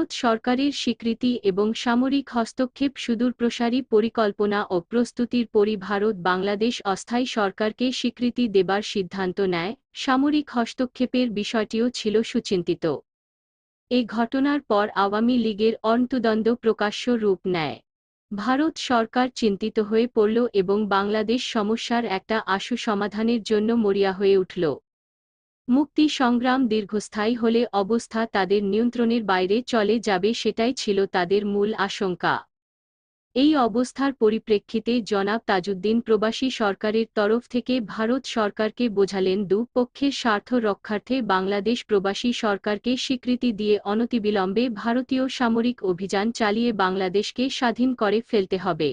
ভারত সরকারের স্বীকৃতি এবং সামরিক হস্তক্ষেপ সুদূরপ্রসারী পরিকল্পনা ও প্রস্তুতির পরই ভারত বাংলাদেশ অস্থায়ী সরকারকে স্বীকৃতি দেবার সিদ্ধান্ত নেয়। সামরিক হস্তক্ষেপের বিষয়টিও ছিল সুচিন্তিত। এ ঘটনার পর আওয়ামী লীগের অন্তর্দ্বন্দ্ব প্রকাশ্য রূপ নেয়। ভারত সরকার চিন্তিত হয়ে পড়ল এবং বাংলাদেশ সমস্যার একটা আশু সমাধানের জন্য মরিয়া হয়ে উঠল। মুক্তি সংগ্রাম দীর্ঘস্থায়ী হলে অবস্থা তাদের নিয়ন্ত্রণের বাইরে চলে যাবে, সেটাই ছিল তাদের মূল আশঙ্কা। এই অবস্থার পরিপ্রেক্ষিতে জনাব তাজউদ্দিন প্রবাসী সরকারের তরফ থেকে ভারত সরকারকে বোঝালেন দুপক্ষের স্বার্থ রক্ষার্থে বাংলাদেশ প্রবাসী সরকারকে স্বীকৃতি দিয়ে অনতিবিলম্বে ভারতীয় সামরিক অভিযান চালিয়ে বাংলাদেশকে স্বাধীন করে ফেলতে হবে।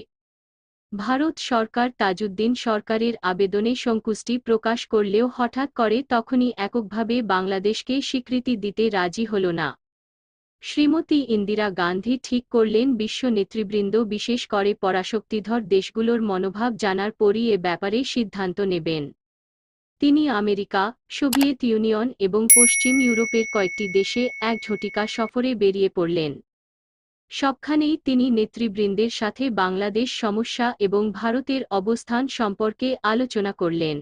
ভারত সরকার তাজউদ্দিন সরকারের আবেদনে সন্তুষ্টি প্রকাশ করলেও হঠাৎ করে তখনই এককভাবে বাংলাদেশকে স্বীকৃতি দিতে রাজি হল না। শ্রীমতী ইন্দিরা গান্ধী ঠিক করলেন বিশ্ব নেতৃবৃন্দ বিশেষ করে পরাশক্তিধর দেশগুলোর মনোভাব জানার পরই এ ব্যাপারে সিদ্ধান্ত নেবেন। তিনি আমেরিকা, সোভিয়েত ইউনিয়ন এবং পশ্চিম ইউরোপের কয়েকটি দেশে এক ঝটিকা সফরে বেরিয়ে পড়লেন। সবখানেই তিনি নেতৃবৃন্দের সাথে বাংলাদেশ সমস্যা এবং ভারতের অবস্থান সম্পর্কে আলোচনা করলেন।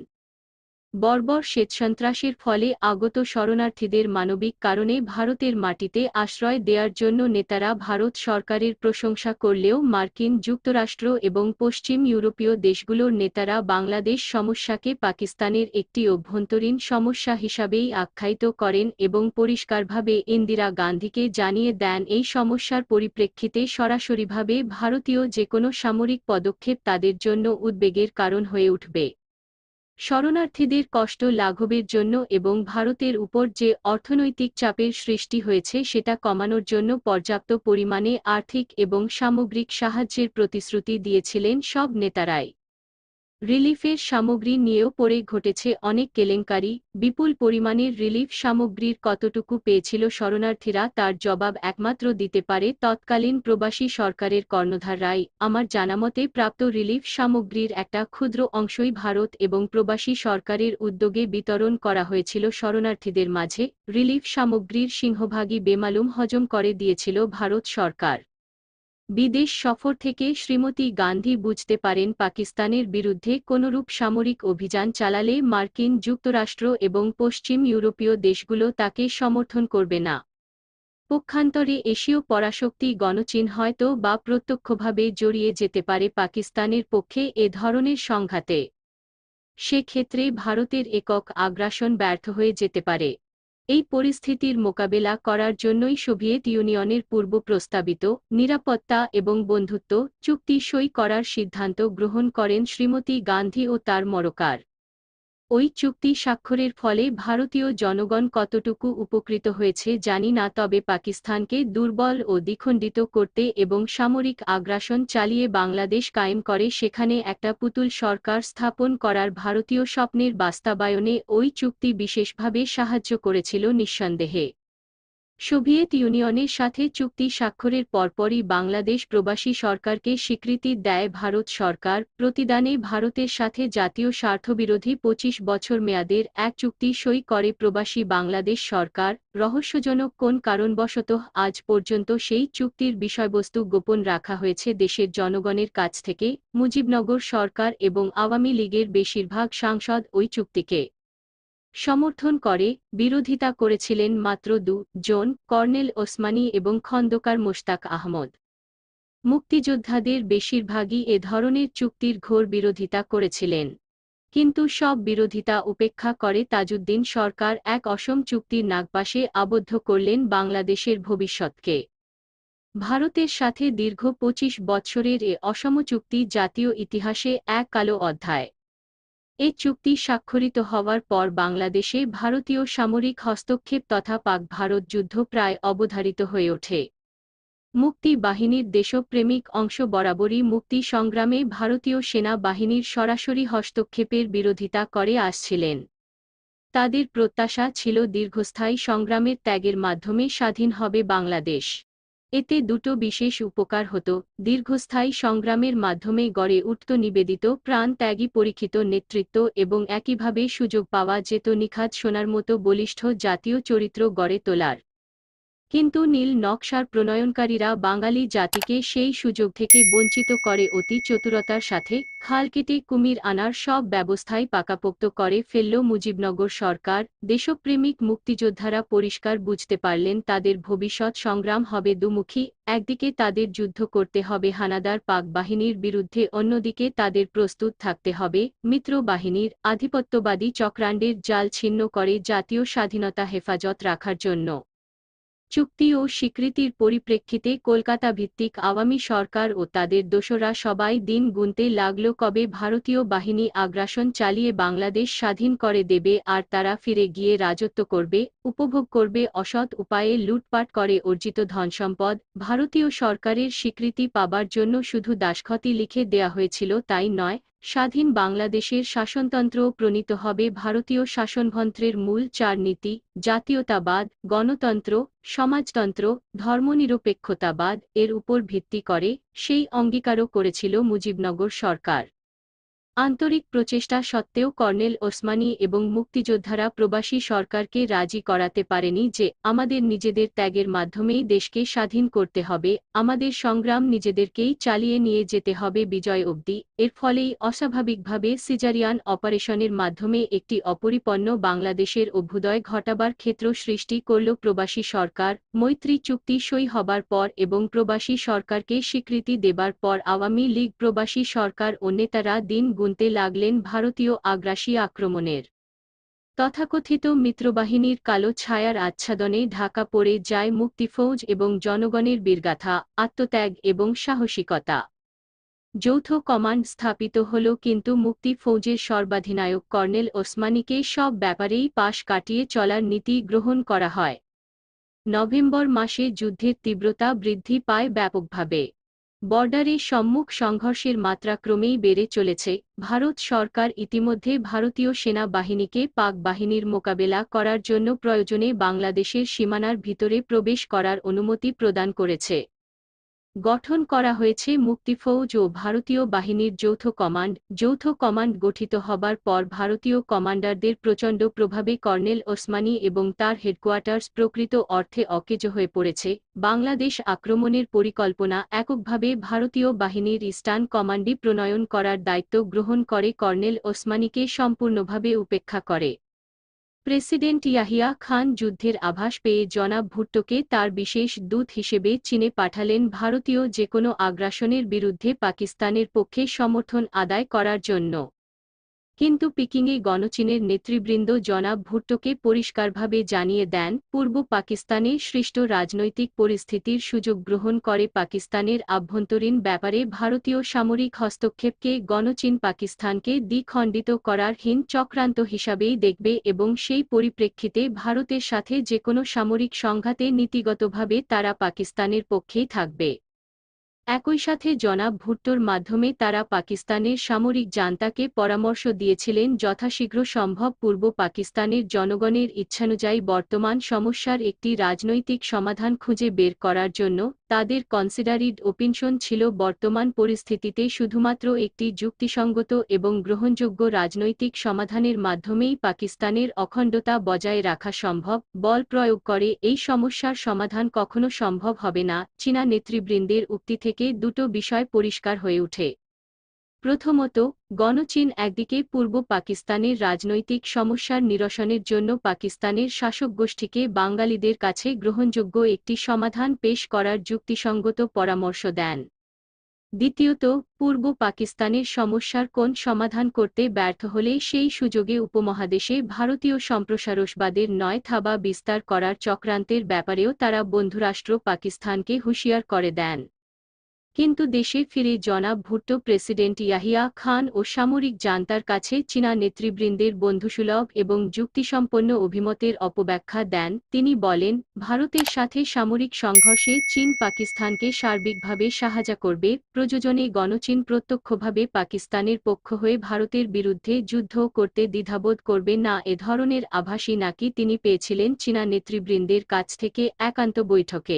বর্বর শ্বেতসন্ত্রাসের ফলে আগত শরণার্থীদের মানবিক কারণে ভারতের মাটিতে আশ্রয় দেওয়ার জন্য নেতারা ভারত সরকারের প্রশংসা করলেও মার্কিন যুক্তরাষ্ট্র এবং পশ্চিম ইউরোপীয় দেশগুলোর নেতারা বাংলাদেশ সমস্যাকে পাকিস্তানের একটি অভ্যন্তরীণ সমস্যা হিসাবেই আখ্যায়িত করেন এবং পরিষ্কারভাবে ইন্দিরা গান্ধীকে জানিয়ে দেন এই সমস্যার পরিপ্রেক্ষিতে সরাসরিভাবে ভারতীয় যেকোনো সামরিক পদক্ষেপ তাদের জন্য উদ্বেগের কারণ হয়ে উঠবে। শরণার্থীদের কষ্ট লাঘবের জন্য এবং ভারতের উপর যে অর্থনৈতিক চাপের সৃষ্টি হয়েছে সেটা কমানোর জন্য পর্যাপ্ত পরিমাণে আর্থিক এবং সামগ্রিক সাহায্যের প্রতিশ্রুতি দিয়েছিলেন সব নেতারাই। রিলিফের সামগ্রী নিয়েও পরে ঘটেছে অনেক কেলেঙ্কারি। বিপুল পরিমাণের রিলিফ সামগ্রীর কতটুকু পেয়েছিল শরণার্থীরা তার জবাব একমাত্র দিতে পারে তৎকালীন প্রবাসী সরকারের কর্ণধাররাই। আমার জানামতে প্রাপ্ত রিলিফ সামগ্রীর একটা ক্ষুদ্র অংশই ভারত এবং প্রবাসী সরকারের উদ্যোগে বিতরণ করা হয়েছিল শরণার্থীদের মাঝে। রিলিফ সামগ্রীর সিংহভাগই বেমালুম হজম করে দিয়েছিল ভারত সরকার। বিদেশ সফর থেকে শ্রীমতী গান্ধী বুঝতে পারেন পাকিস্তানের বিরুদ্ধে কোনরূপ সামরিক অভিযান চালালে মার্কিন যুক্তরাষ্ট্র এবং পশ্চিম ইউরোপীয় দেশগুলো তাকে সমর্থন করবে না। পক্ষান্তরে এশীয় পরাশক্তি গণচীন হয়তো বা প্রত্যক্ষভাবে জড়িয়ে যেতে পারে পাকিস্তানের পক্ষে এ ধরনের সংঘাতে। সেক্ষেত্রে ভারতের একক আগ্রাসন ব্যর্থ হয়ে যেতে পারে। এই পরিস্থিতির মোকাবেলা করার জন্যই সোভিয়েত ইউনিয়নের পূর্ব প্রস্তাবিত নিরাপত্তা এবং বন্ধুত্ব চুক্তি সই করার সিদ্ধান্ত গ্রহণ করেন শ্রীমতী গান্ধী ও তার মরকার। ওই চুক্তি স্বাক্ষরের ফলে ভারতীয় জনগণ কতটুকু উপকৃত হয়েছে জানি না, তবে পাকিস্তানকে দুর্বল ও দ্বিখণ্ডিত করতে এবং সামরিক আগ্রাসন চালিয়ে বাংলাদেশ কায়েম করে সেখানে একটা পুতুল সরকার স্থাপন করার ভারতীয় স্বপ্নের বাস্তবায়নে ওই চুক্তি বিশেষভাবে সাহায্য করেছিল নিঃসন্দেহে। সোভিয়েত ইউনিয়নের সাথে চুক্তি স্বাক্ষরের পরপরই বাংলাদেশ প্রবাসী সরকারকে স্বীকৃতি দেয় ভারত সরকার। প্রতিদানে ভারতের সাথে জাতীয় স্বার্থবিরোধী ২৫ বছর মেয়াদের এক চুক্তি সই করে প্রবাসী বাংলাদেশ সরকার। রহস্যজনক কোন কারণবশত আজ পর্যন্ত সেই চুক্তির বিষয়বস্তু গোপন রাখা হয়েছে দেশের জনগণের কাছ থেকে। মুজিবনগর সরকার এবং আওয়ামী লীগের বেশিরভাগ সাংসদ ওই চুক্তিকে সমর্থন করে। বিরোধিতা করেছিলেন মাত্র জন, কর্নেল ওসমানী এবং খন্দকার মোশতাক আহমদ। মুক্তিযোদ্ধাদের বেশিরভাগই এ ধরনের চুক্তির ঘোর বিরোধিতা করেছিলেন। কিন্তু সব বিরোধিতা উপেক্ষা করে তাজউদ্দিন সরকার এক অসম চুক্তির নাগপাশে আবদ্ধ করলেন বাংলাদেশের ভবিষ্যৎকে। ভারতের সাথে দীর্ঘ ২৫ বৎসরের এ অসম চুক্তি জাতীয় ইতিহাসে এক কালো অধ্যায়। এ চুক্তি স্বাক্ষরিত হওয়ার পর বাংলাদেশে ভারতীয় সামরিক হস্তক্ষেপ তথা পাক-ভারত যুদ্ধ প্রায় অবধারিত হয়ে ওঠে। মুক্তি বাহিনীর দেশপ্রেমিক অংশ বরাবরই মুক্তি সংগ্রামে ভারতীয় সেনা বাহিনীর সরাসরি হস্তক্ষেপের বিরোধিতা করে আসছিলেন। তাদের প্রত্যাশা ছিল দীর্ঘস্থায়ী সংগ্রামের ত্যাগের মাধ্যমে স্বাধীন হবে বাংলাদেশ। এতে দুটো বিশেষ উপকার হতো। দীর্ঘস্থায়ী সংগ্রামের মাধ্যমে গড়ে উঠত নিবেদিত প্রাণ ত্যাগী পরীক্ষিত নেতৃত্ব এবং একইভাবে সুযোগ পাওয়া যেত নিখাদ সোনার মতো বলিষ্ঠ জাতীয় চরিত্র গড়ে তোলার। কিন্তু নীল নকশার প্রণয়নকারীরা বাঙালি জাতিকে সেই সুযোগ থেকে বঞ্চিত করে অতি চতুরতার সাথে খাল কেটে কুমির আনার সব ব্যবস্থাই পাকাপোক্ত করে ফেলল মুজিবনগর সরকার। দেশপ্রেমিক মুক্তিযোদ্ধারা পরিষ্কার বুঝতে পারলেন তাদের ভবিষ্যৎ সংগ্রাম হবে দুমুখী, একদিকে তাদের যুদ্ধ করতে হবে হানাদার পাক বাহিনীর বিরুদ্ধে, অন্যদিকে তাদের প্রস্তুত থাকতে হবে মিত্র বাহিনীর আধিপত্যবাদী চক্রান্ডের জাল ছিন্ন করে জাতীয় স্বাধীনতা হেফাজত রাখার জন্য। চুক্তি ও স্বীকৃতির পরিপ্রেক্ষিতে কলকাতা ভিত্তিক আওয়ামী সরকার ও তাদের দোসররা সবাই দিন গুনতে লাগল কবে ভারতীয় বাহিনী আগ্রাসন চালিয়ে বাংলাদেশ স্বাধীন করে দেবে আর তারা ফিরে গিয়ে রাজত্ব করবে, উপভোগ করবে অসৎ উপায়ে লুটপাট করে অর্জিত ধনসম্পদ। ভারতীয় সরকারের স্বীকৃতি পাবার জন্য শুধু দাসখতি লিখে দেয়া হয়েছিল তাই নয়, স্বাধীন বাংলাদেশের শাসনতন্ত্রও প্রণীত হবে ভারতীয় শাসনযন্ত্রের মূল চার নীতি: জাতীয়তাবাদ, গণতন্ত্র, সমাজতন্ত্র, ধর্মনিরপেক্ষতাবাদ এর উপর ভিত্তি করে। সেই অঙ্গীকারও করেছিল মুজিবনগর সরকার। আন্তরিক প্রচেষ্টা সত্ত্বেও কর্নেল ওসমানী এবং মুক্তিযোদ্ধারা প্রবাসী সরকারকে রাজি করাতে পারেনি যে আমাদের নিজেদের ত্যাগের মাধ্যমেই দেশকে স্বাধীন করতে হবে, আমাদের সংগ্রাম নিজেদেরকেই চালিয়ে নিয়ে যেতে হবে বিজয় অবধি। এর ফলেই অস্বাভাবিকভাবে সিজারিয়ান অপারেশনের মাধ্যমে একটি অপরিপন্ন বাংলাদেশের অভ্যুদয় ঘটাবার ক্ষেত্র সৃষ্টি করল প্রবাসী সরকার। মৈত্রী চুক্তি সই হবার পর এবং প্রবাসী সরকারকে স্বীকৃতি দেবার পর আওয়ামী লীগ প্রবাসী সরকার ও নেতারা দিন গুনতে লাগলেন ভারতীয় আগ্রাসী আক্রমণের। তথাকথিত মিত্রবাহিনীর কালো ছায়ার আচ্ছাদনে ঢাকা পড়ে যায় মুক্তিফৌজ এবং জনগণের বীরগাথা, আত্মত্যাগ এবং সাহসিকতা। যৌথ কমান্ড স্থাপিত হল, কিন্তু মুক্তি ফৌজের সর্বাধিনায়ক কর্নেল ওসমানীকে সব ব্যাপারেই পাশ কাটিয়ে চলার নীতি গ্রহণ করা হয়। নভেম্বর মাসে যুদ্ধের তীব্রতা বৃদ্ধি পায় ব্যাপকভাবে। বর্ডারে সম্মুখ সংঘর্ষের মাত্রা ক্রমেই বেড়ে চলেছে। ভারত সরকার ইতিমধ্যে ভারতীয় সেনা বাহিনীকে পাক বাহিনীর মোকাবেলা করার জন্য প্রয়োজনে বাংলাদেশের সীমানার ভিতরে প্রবেশ করার অনুমতি প্রদান করেছে। গঠন করা হয়েছে মুক্তিফৌজ ও ভারতীয় বাহিনীর যৌথ কমান্ড। যৌথ কমান্ড গঠিত হবার পর ভারতীয় কমান্ডারদের প্রচণ্ড প্রভাবে কর্নেল ওসমানী এবং তার হেডকোয়ার্টার্স প্রকৃত অর্থে অকেজো হয়ে পড়েছে। বাংলাদেশ আক্রমণের পরিকল্পনা এককভাবে ভারতীয় বাহিনীর ইস্টার্ন কমান্ডই প্রণয়ন করার দায়িত্ব গ্রহণ করে কর্নেল ওসমানীকে সম্পূর্ণভাবে উপেক্ষা করে। প্রেসিডেন্ট ইয়াহিয়া খান যুদ্ধের আভাস পেয়ে জনাব ভুট্টোকে তার বিশেষ দূত হিসেবে চীনে পাঠালেন ভারতীয় যেকোনো আগ্রাসনের বিরুদ্ধে পাকিস্তানের পক্ষে সমর্থন আদায় করার জন্য। কিন্তু পিকিংয়ে গণচীনের নেতৃবৃন্দ জনাব ভুট্টোকে পরিষ্কারভাবে জানিয়ে দেন, পূর্ব পাকিস্তানে সৃষ্ট রাজনৈতিক পরিস্থিতির সুযোগ গ্রহণ করে পাকিস্তানের আভ্যন্তরীণ ব্যাপারে ভারতীয় সামরিক হস্তক্ষেপকে গণচীন পাকিস্তানকে দ্বিখণ্ডিত করার হীন চক্রান্ত হিসাবেই দেখবে এবং সেই পরিপ্রেক্ষিতে ভারতের সাথে যেকোনো সামরিক সংঘাতে নীতিগতভাবে তারা পাকিস্তানের পক্ষেই থাকবে। একই সাথে জনাব ভুট্টোর মাধ্যমে তারা পাকিস্তানের সামরিক জান্তাকে পরামর্শ দিয়েছিলেন যথাশীঘ্র সম্ভব পূর্ব পাকিস্তানের জনগণের ইচ্ছানুযায়ী বর্তমান সমস্যার একটি রাজনৈতিক সমাধান খুঁজে বের করার জন্য। তাদের কনসিডারিড ওপিনিয়ন ছিল বর্তমান পরিস্থিতিতে শুধুমাত্র একটি যুক্তিসঙ্গত এবং গ্রহণযোগ্য রাজনৈতিক সমাধানের মাধ্যমেই পাকিস্তানের অখণ্ডতা বজায় রাখা সম্ভব। বল প্রয়োগ করে এই সমস্যার সমাধান কখনো সম্ভব হবে না। চীনা নেতৃবৃন্দের উক্তি থেকে দুটো বিষয় পরিষ্কার হয়ে ওঠে। প্রথমত, গণচীন একদিকে পূর্ব পাকিস্তানের রাজনৈতিক সমস্যার নিরসনের জন্য পাকিস্তানের শাসক গোষ্ঠীকে বাঙালিদের কাছে গ্রহণযোগ্য একটি সমাধান পেশ করার যুক্তিসঙ্গত পরামর্শ দেন। দ্বিতীয়ত, পূর্ব পাকিস্তানের সমস্যার কোন সমাধান করতে ব্যর্থ হলে সেই সুযোগে উপমহাদেশে ভারতীয় সম্প্রসারণবাদের নয় থাবা বিস্তার করার চক্রান্তের ব্যাপারেও তারা বন্ধুরাষ্ট্র পাকিস্তানকে হুঁশিয়ার করে দেন। কিন্তু দেশে ফিরে জনাব ভুট্টো প্রেসিডেন্ট ইয়াহিয়া খান ও সামরিক জান্তার কাছে চীনা নেতৃবৃন্দের বন্ধুসুলভ এবং যুক্তিসম্পন্ন অভিমতের অপব্যাখ্যা দেন। তিনি বলেন, ভারতের সাথে সামরিক সংঘর্ষে চীন পাকিস্তানকে সার্বিকভাবে সাহায্য করবে, প্রয়োজনে গণচীন প্রত্যক্ষভাবে পাকিস্তানের পক্ষ হয়ে ভারতের বিরুদ্ধে যুদ্ধ করতে দ্বিধাবোধ করবে না। এ ধরনের আভাসই নাকি তিনি পেয়েছিলেন চীনা নেতৃবৃন্দের কাছ থেকে একান্ত বৈঠকে।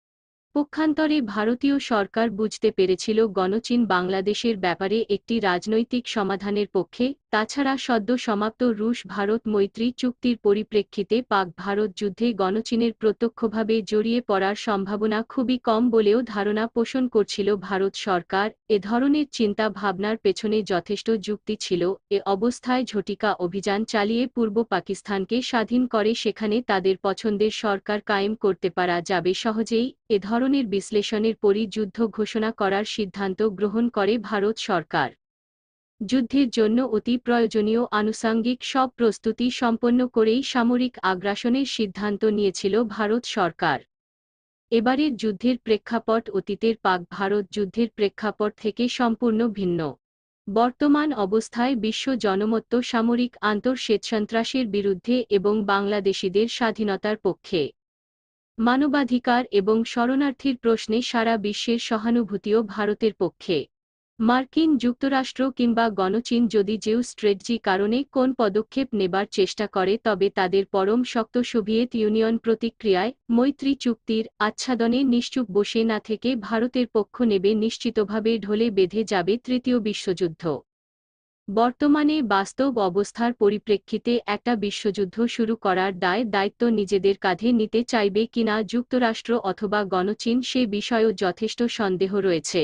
পক্ষান্তরে ভারতীয় সরকার বুঝতে পেরেছিল গণচীন বাংলাদেশের ব্যাপারে একটি রাজনৈতিক সমাধানের পক্ষে। তাছাড়া সদ্য সমাপ্ত রুশ ভারত মৈত্রী চুক্তির পরিপ্রেক্ষিতে পাক ভারত যুদ্ধে গণচীনের প্রত্যক্ষভাবে জড়িয়ে পড়ার সম্ভাবনা খুবই কম বলেও ধারণা পোষণ করছিল ভারত সরকার। এ ধরনের চিন্তা ভাবনার পেছনে যথেষ্ট যুক্তি ছিল। এ অবস্থায় ঝটিকা অভিযান চালিয়ে পূর্ব পাকিস্তানকে স্বাধীন করে সেখানে তাদের পছন্দের সরকার কায়েম করতে পারা যাবে সহজেই। এ ধরনের বিশ্লেষণের পরই যুদ্ধ ঘোষণা করার সিদ্ধান্ত গ্রহণ করে ভারত সরকার। যুদ্ধের জন্য অতি প্রয়োজনীয় আনুষঙ্গিক সব প্রস্তুতি সম্পন্ন করেই সামরিক আগ্রাসনের সিদ্ধান্ত নিয়েছিল ভারত সরকার। এবারের যুদ্ধের প্রেক্ষাপট অতীতের পাক ভারত যুদ্ধের প্রেক্ষাপট থেকে সম্পূর্ণ ভিন্ন। বর্তমান অবস্থায় বিশ্ব জনমত সামরিক আন্তঃসেনাসন্ত্রাসের বিরুদ্ধে এবং বাংলাদেশিদের স্বাধীনতার পক্ষে। মানবাধিকার এবং শরণার্থীর প্রশ্নে সারা বিশ্বের সহানুভূতিও ভারতের পক্ষে। মার্কিন যুক্তরাষ্ট্র কিংবা গণচীন যদি জিও স্ট্র্যাটেজি কারণে কোন পদক্ষেপ নেবার চেষ্টা করে তবে তাদের পরম শক্ত সোভিয়েত ইউনিয়ন প্রতিক্রিয়ায় মৈত্রী চুক্তির আচ্ছাদনে নিশ্চুপ বসে না থেকে ভারতের পক্ষ নেবে নিশ্চিতভাবে ঢলে বেঁধে যাবে তৃতীয় বিশ্বযুদ্ধ। বর্তমানে বাস্তব অবস্থার পরিপ্রেক্ষিতে একটা বিশ্বযুদ্ধ শুরু করার দায়িত্ব নিজেদের কাঁধে নিতে চাইবে কিনা যুক্তরাষ্ট্র অথবা গণচীন সে বিষয়েও যথেষ্ট সন্দেহ রয়েছে।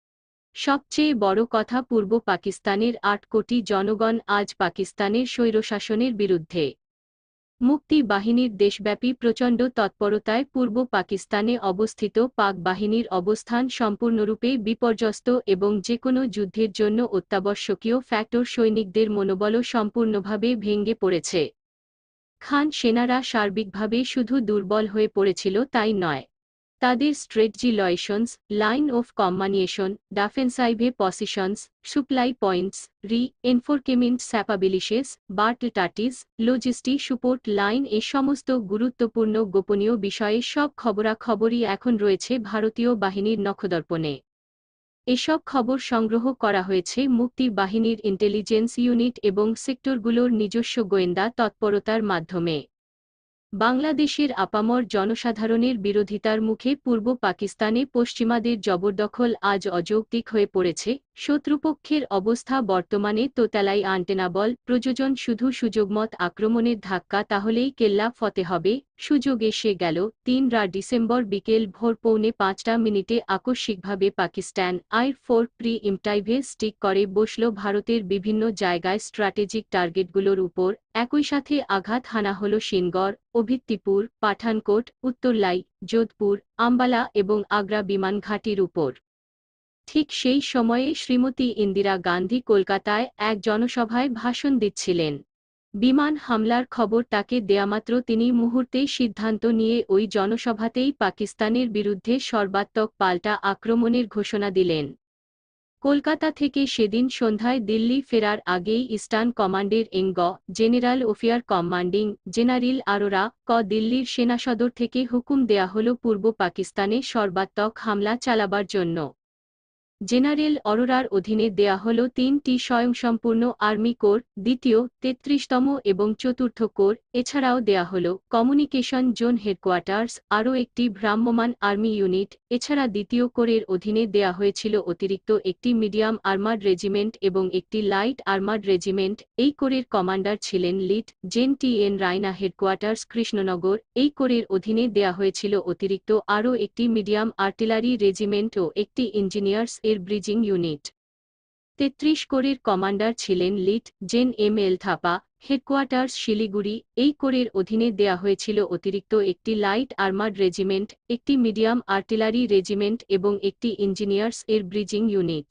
সবচেয়ে বড় কথা পূর্ব পাকিস্তানের ৮ কোটি জনগণ আজ পাকিস্তানের স্বৈরশাসনের বিরুদ্ধে। মুক্তি বাহিনীর দেশব্যাপী প্রচণ্ড তৎপরতায় পূর্ব পাকিস্তানে অবস্থিত পাক বাহিনীর অবস্থান সম্পূর্ণরূপে বিপর্যস্ত এবং যেকোনো যুদ্ধের জন্য অত্যাবশ্যকীয় ফ্যাক্টর সৈনিকদের মনোবলও সম্পূর্ণভাবে ভেঙে পড়েছে। খান সেনারা সার্বিকভাবে শুধু দুর্বল হয়ে পড়েছিল তাই নয়, তাদের strategy locations, line of communication, ডিফেন্সাইভে positions, supply points, reinforcement capabilities, battle tactics, logistic support line এ সমস্ত গুরুত্বপূর্ণ গোপনীয় বিষয়ে সব খবরাখবরই এখন রয়েছে ভারতীয় বাহিনীর নখদর্পণে। এসব খবর সংগ্রহ করা হয়েছে মুক্তি বাহিনীর ইন্টেলিজেন্স ইউনিট এবং সেক্টরগুলোর নিজস্ব গোয়েন্দা তৎপরতার মাধ্যমে। বাংলাদেশের আপামর জনসাধারণের বিরোধিতার মুখে পূর্ব পাকিস্তানে পশ্চিমাদের জবরদখল আজ অযৌক্তিক হয়ে পড়েছে। শত্রুপক্ষের অবস্থা বর্তমানে তোতালাই আনটেনাবল প্রযোজন শুধু সুযোগমত আক্রমণের ধাক্কা তাহলেই কেল্লা ফতে হবে। সুযোগ এসে গেল। ৩ ডিসেম্বর বিকেল ভোর ৪:৫ আকস্মিকভাবে পাকিস্তান আইর ফোর্স প্রি-ইম্পটাইভে স্টিক করে বসল ভারতের বিভিন্ন জায়গায় স্ট্র্যাটেজিক টার্গেটগুলোর উপর। একই সাথে আঘাত হানা হল শ্রীনগর, অভিত্তিপুর, পাঠানকোট, উত্তরলাই, যোধপুর, আম্বালা এবং আগ্রা বিমান ঘাঁটির উপর। ঠিক সেই সময়ে শ্রীমতী ইন্দিরা গান্ধী কলকাতায় এক জনসভায় ভাষণ দিচ্ছিলেন। বিমান হামলার খবর তাকে দেয়ামাত্র তিনি মুহূর্তেই সিদ্ধান্ত নিয়ে ওই জনসভাতেই পাকিস্তানের বিরুদ্ধে সর্বাত্মক পাল্টা আক্রমণের ঘোষণা দিলেন। কলকাতা থেকে সেদিন সন্ধ্যায় দিল্লি ফেরার আগেই ইস্টার্ন কমান্ডের general officer commanding general Arora দিল্লির সেনাসদর থেকে হুকুম দেয়া হল পূর্ব পাকিস্তানে সর্বাত্মক হামলা চালাবার জন্য। জেনারেল অরোরার অধীনে দেয়া হল ৩টি স্বয়ংসম্পূর্ণ আর্মি কোর, দ্বিতীয়, ৩৩তম এবং চতুর্থ কোর। এছাড়াও দেয়া হল কমিউনিকেশন জোন হেডকোয়ার্টার্স, আরও একটি ভ্রাম্যমাণ আর্মি ইউনিট। এছাড়া দ্বিতীয় কোরের অধীনে দেয়া হয়েছিল অতিরিক্ত একটি মিডিয়াম আর্মার্ড রেজিমেন্ট এবং একটি লাইট আর্মার্ড রেজিমেন্ট। এই কোরের কমান্ডার ছিলেন lieutenant general T N. Raina. Headquarters Krishnanagar. এই কোরের অধীনে দেয়া হয়েছিল অতিরিক্ত আরও একটি মিডিয়াম আর্টিলারি রেজিমেন্ট ও একটি ইঞ্জিনিয়ার্স এর ব্রিজিং ইউনিট। ৩৩ কোরের কমান্ডার ছিলেন lieutenant general M L. Thapa. Headquarters Siliguri. এই কোরের অধীনে দেয়া হয়েছিল অতিরিক্ত একটি লাইট আর্মার্ড রেজিমেন্ট, একটি মিডিয়াম আর্টিলারি রেজিমেন্ট এবং একটি ইঞ্জিনিয়ার্স এর ব্রিজিং ইউনিট।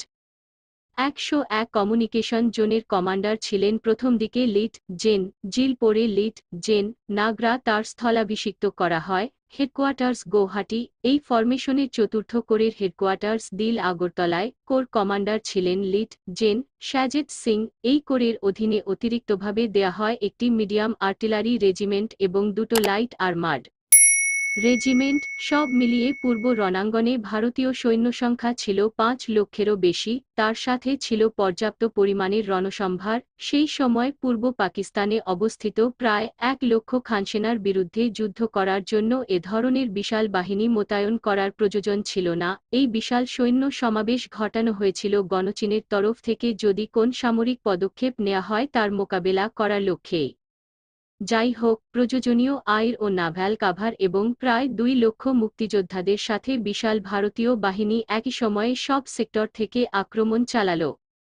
১০১ কমিউনিকেশন জোনের কমান্ডার ছিলেন প্রথম দিকে লেফটেন্যান্ট জেনারেল জিল, পরে লেফটেন্যান্ট জেনারেল নাগরা। তার স্থলাভিষিক্ত করা হয় হেডকোয়ার্টার্স গৌহাটি। এই ফরমেশনের চতুর্থ কোরের হেডকোয়ার্টার্স দিল আগরতলায়। কোর কমান্ডার ছিলেন লেফটেন্যান্ট জেনারেল সাজিদ সিং। এই কোরের অধীনে অতিরিক্তভাবে দেয়া হয় একটি মিডিয়াম আর্টিলারি রেজিমেন্ট এবং দুটো লাইট আর্মার্ড রেজিমেন্ট, সব মিলিয়ে পূর্ব রণাঙ্গনে ভারতীয় সৈন্যসংখ্যা ছিল ৫ লক্ষেরও বেশি, তার সাথে ছিল পর্যাপ্ত পরিমাণের রণসম্ভার। সেই সময় পূর্ব পাকিস্তানে অবস্থিত প্রায় ১ লক্ষ খানসেনার বিরুদ্ধে যুদ্ধ করার জন্য এ ধরনের বিশাল বাহিনী মোতায়েন করার প্রয়োজন ছিল না। এই বিশাল সৈন্য সমাবেশ ঘটানো হয়েছিল গণচীনের তরফ থেকে যদি কোন সামরিক পদক্ষেপ নেওয়া হয় তার মোকাবেলা করার লক্ষ্যেই। যাই হোক, প্রয়োজনীয় আইর ও নাভ্যাল কাভার এবং প্রায় ২ লক্ষ মুক্তিযোদ্ধাদের সাথে বিশাল ভারতীয় বাহিনী একই সময়ে সব সেক্টর থেকে আক্রমণ চালাল।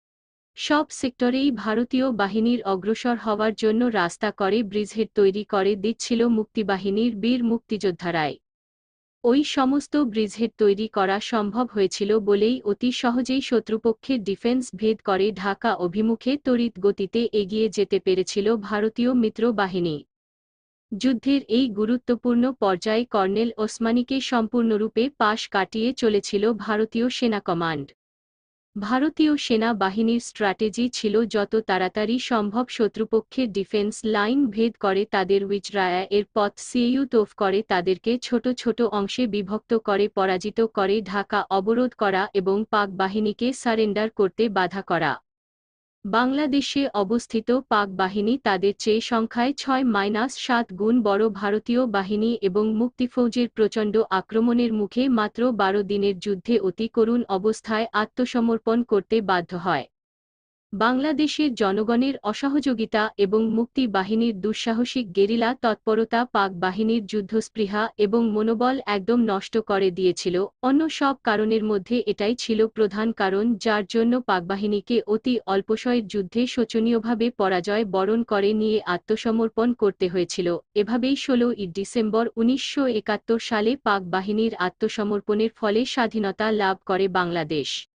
সব সেক্টরেই ভারতীয় বাহিনীর অগ্রসর হওয়ার জন্য রাস্তা করে ব্রিজহেড তৈরি করে দিচ্ছিল মুক্তিবাহিনীর বীর মুক্তিযোদ্ধারাই। ওই সমস্ত ব্রিজহেড তৈরি করা সম্ভব হয়েছিল বলেই অতি সহজেই শত্রুপক্ষের ডিফেন্স ভেদ করে ঢাকা অভিমুখে তড়িৎ গতিতে এগিয়ে যেতে পেরেছিল ভারতীয় মিত্র বাহিনী। যুদ্ধের এই গুরুত্বপূর্ণ পর্যায়ে কর্নেল ওসমানীকে সম্পূর্ণরূপে পাশ কাটিয়ে চলেছিল ভারতীয় সেনা কমান্ড। ভারতীয় সেনা বাহিনীর স্ট্র্যাটেজি ছিল যত তাড়াতাড়ি সম্ভব শত্রুপক্ষের ডিফেন্স লাইন ভেদ করে তাদের উইচরায়া এর পথ সিইউতোফ করে তাদেরকে ছোট ছোট অংশে বিভক্ত করে পরাজিত করে ঢাকা অবরোধ করা এবং পাক বাহিনীকে সারেন্ডার করতে বাধা করা। বাংলাদেশে অবস্থিত পাক বাহিনী তাদের চেয়ে সংখ্যায় ৬-৭ গুণ বড় ভারতীয় বাহিনী এবং মুক্তিফৌজের প্রচণ্ড আক্রমণের মুখে মাত্র ১২ দিনের যুদ্ধে অতি করুণ অবস্থায় আত্মসমর্পণ করতে বাধ্য হয়। বাংলাদেশের জনগণের অসহযোগিতা এবং মুক্তি বাহিনীর দুঃসাহসিক গেরিলা তৎপরতা পাক বাহিনীর যুদ্ধস্পৃহা এবং মনোবল একদম নষ্ট করে দিয়েছিল। অন্য সব কারণের মধ্যে এটাই ছিল প্রধান কারণ যার জন্য পাকবাহিনীকে অতি অল্পসময়ের যুদ্ধে শোচনীয়ভাবে পরাজয় বরণ করে নিয়ে আত্মসমর্পণ করতে হয়েছিল। এভাবেই ১৬ই ডিসেম্বর ১৯৭১ সালে পাক বাহিনীর আত্মসমর্পণের ফলে স্বাধীনতা লাভ করে বাংলাদেশ।